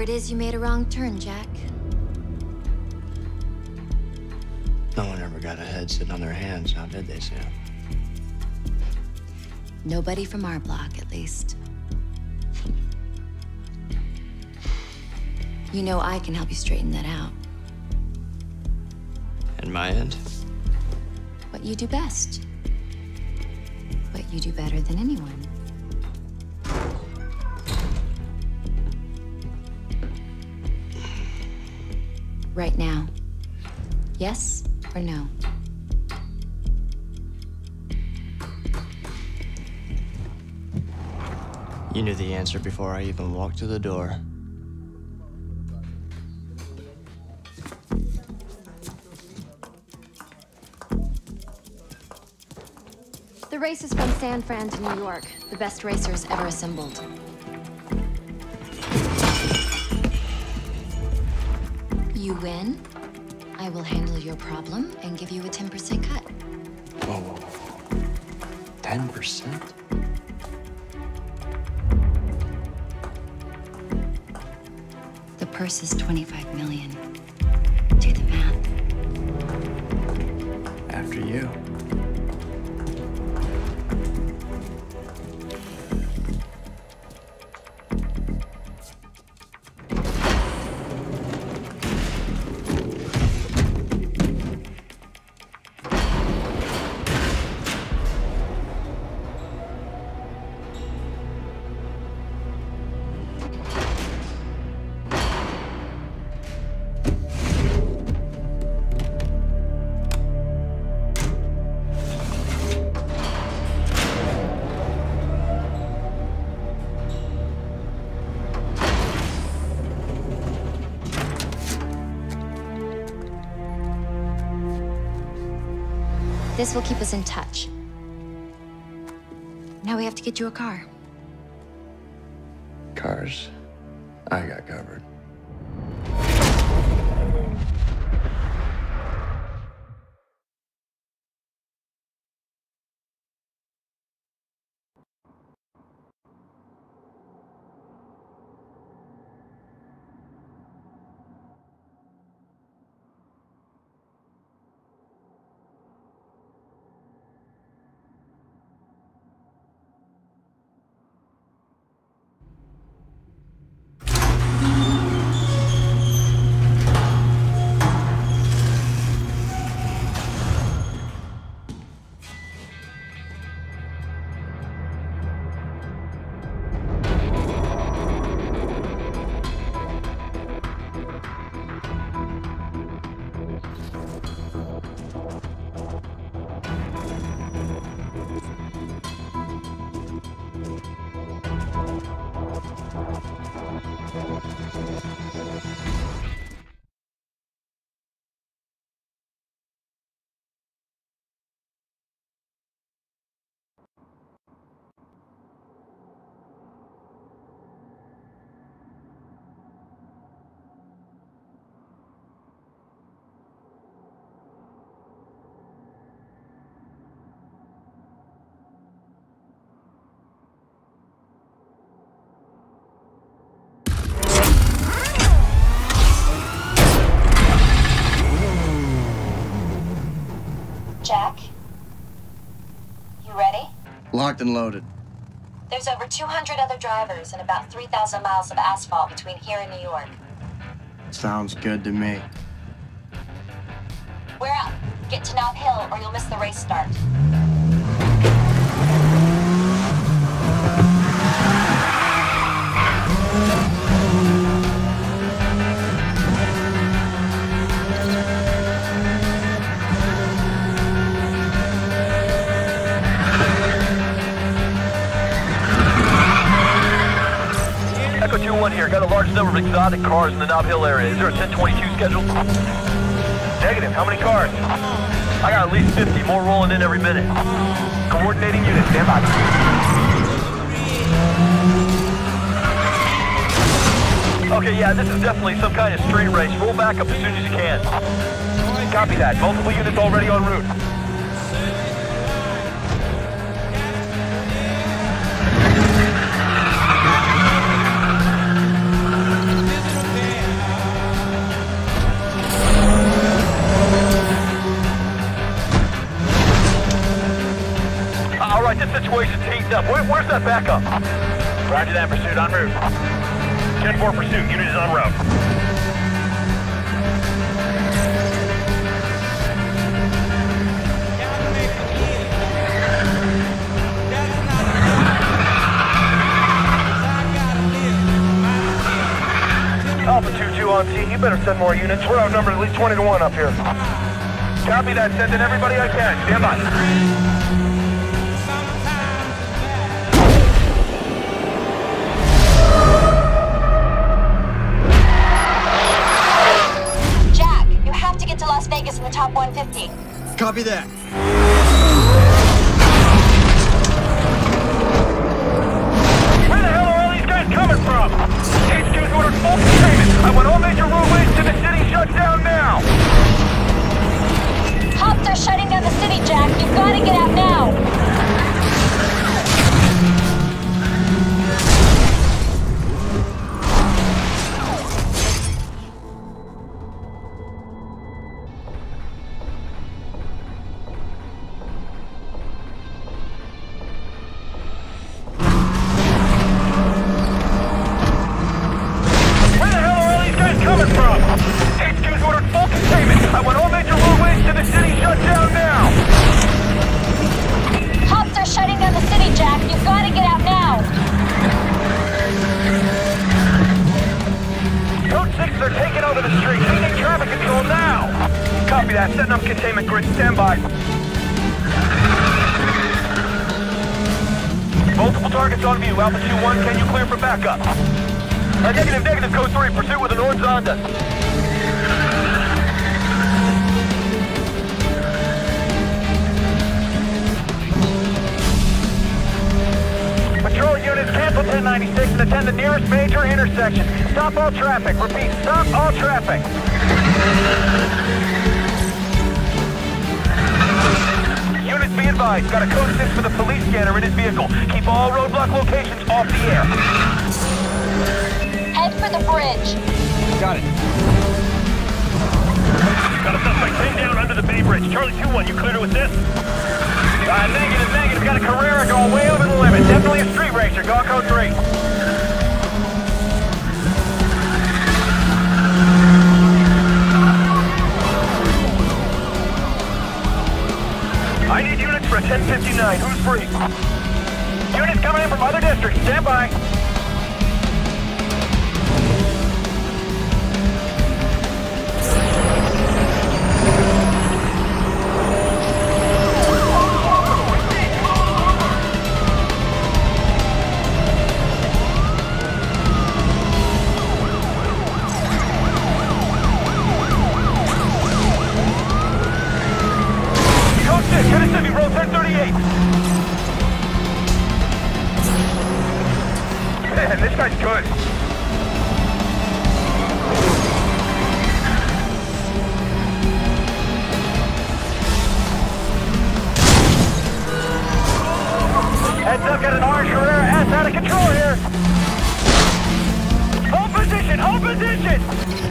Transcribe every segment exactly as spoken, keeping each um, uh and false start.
it is you made a wrong turn, Jack. No one ever got ahead sitting on their hands, now did they, Sam? Nobody from our block, at least. You know I can help you straighten that out. And my end? What you do best. What you do better than anyone. Right now. Yes or no? You knew the answer before I even walked through the door. The race is from San Fran to New York. The best racers ever assembled. You win, I will handle your problem and give you a ten percent cut. Whoa, whoa, whoa. ten percent? The purse is twenty-five million. Do the math. After you. This will keep us in touch. Now we have to get you a car. Cars, I got covered. Jack? You ready? Locked and loaded. There's over two hundred other drivers and about three thousand miles of asphalt between here and New York. Sounds good to me. We're out. Get to Knob Hill or you'll miss the race start. Echo two one here. Got a large number of exotic cars in the Knob Hill area. Is there a ten twenty-two scheduled? Negative. How many cars? I got at least fifty. More rolling in every minute. Coordinating unit. Stand by. Okay, yeah, this is definitely some kind of street race. Roll back up as soon as you can. Copy that. Multiple units already en route. lined up. Where, where's that backup? Roger that, pursuit en route. ten four pursuit, unit is en route. Alpha two two on scene, you better send more units. We're outnumbered at least twenty to one up here. Copy that, send in everybody I can. Stand by. Jack, you have to get to Las Vegas in the top one fifty. Copy that. Where the hell are all these guys coming from? H Q's ordered full containment. I want all major roadways to the city shut down now. Cops are shutting down the city, Jack. You've got to get out now. Where the hell are all these guys coming from? H Q's ordered full containment. I want all major roadways to the city shut down now. Cops are shutting down the city, Jack. You've got to get out now. Code six, they're taking over the street. We need traffic control now. Copy that. Setting up containment grid. Stand by. Multiple targets on view. Alpha two one, can you clear for backup? Uh, negative, negative, code three. Pursuit with an orange Zonda. Patrol units, cancel ten ninety-six and attend the nearest major intersection. Stop all traffic. Repeat, stop all traffic. Units, be advised. Got a code six for the police scanner in his vehicle. Keep all roadblock locations off the air. Head for the bridge. Got it. Got a suspect pinned down under the Bay Bridge. Charlie two one, you clear to assist? Uh, negative, negative. Got a Carrera going way over the limit. Definitely a street racer. Go on code three. I need units for a ten fifty-nine. Who's free? Units coming in from other districts. Stand by. Mississippi, roll ten thirty-eight. Man, this guy's good. Heads up, got an orange Carrera S out of control here. Hold position, hold position.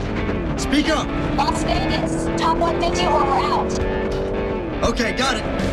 Speak up! Las Vegas, top one fifty or we're out. Okay, got it.